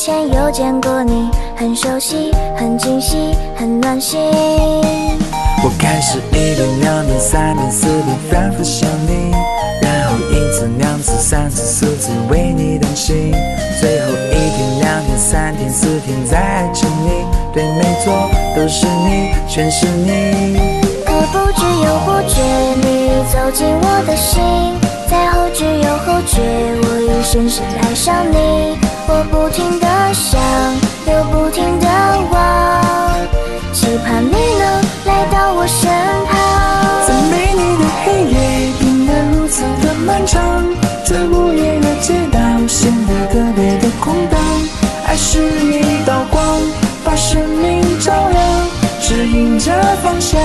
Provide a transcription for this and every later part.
前有见过你，很熟悉，很惊喜，很暖心。 我开始1点、2点、3点、4点反复想你，然后1次、2次、3次、4次为你担心，最后1天、2天、3天、4天再爱着你。对，没错，都是你，全是你。 可不知又不觉，你走进我的心，在后知又后觉，我已深深爱上你。我不停地想，又不停地望，期盼你能来到我身旁。 在美丽的黑夜变得如此的漫长，这午夜的街道显得特别的空荡。爱是一道光，把生命照亮，指引着方向。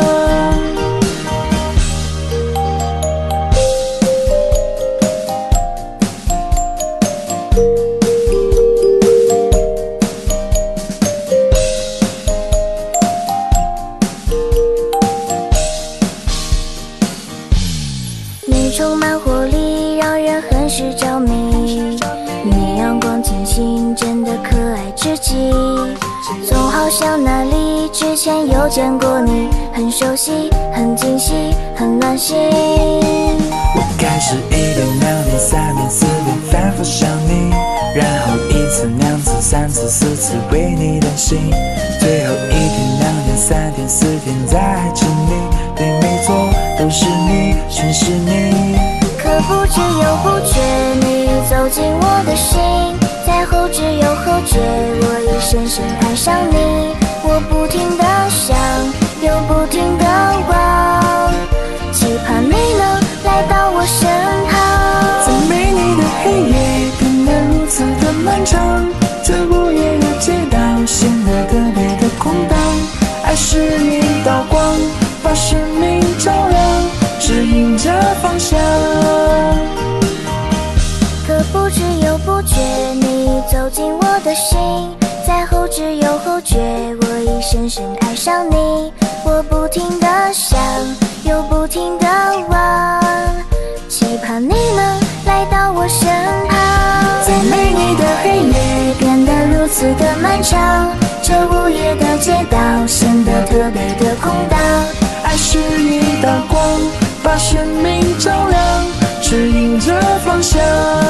你充满活力，让人很是着迷。你阳光清新，真的可爱至极。总好像哪里之前有见过你，很熟悉，很惊喜，很暖心。 我开始1点、2点、3点、4点反复想你，然后1次、2次、3次、4次为你担心，最后1天、2天、3天、4天再爱着你。对，没错，都是你，全是你。 可不知又不觉，你走进我的心，在后知又后觉，我已深深爱上你。我不停地想，又不停地望，期盼你能来到我身旁。 在美丽的黑夜变得如此的漫长，这午夜的街道显得特别的空荡。爱是一道光，把生命照亮，指引着方向。 可不知又不觉，你走进我的心，在后知又后觉，我已深深爱上你。我不停地想，又不停地望，期盼你能来到我身旁。 在美丽的黑夜变得如此的漫长，这午夜的街道显得特别的空荡。 爱是一道光，把生命照亮，指引着方向。